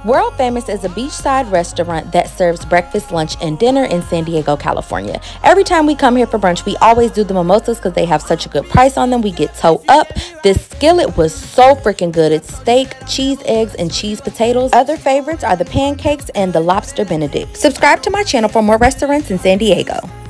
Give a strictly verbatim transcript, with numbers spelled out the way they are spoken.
World Famous is a beachside restaurant that serves breakfast, lunch, and dinner in San Diego, California. Every time we come here for brunch, we always do the mimosas because they have such a good price on them. We get toe up. This skillet was so freaking good. It's steak, cheese, eggs, and cheese potatoes. Other favorites are the pancakes and the lobster benedict. Subscribe to my channel for more restaurants in San Diego.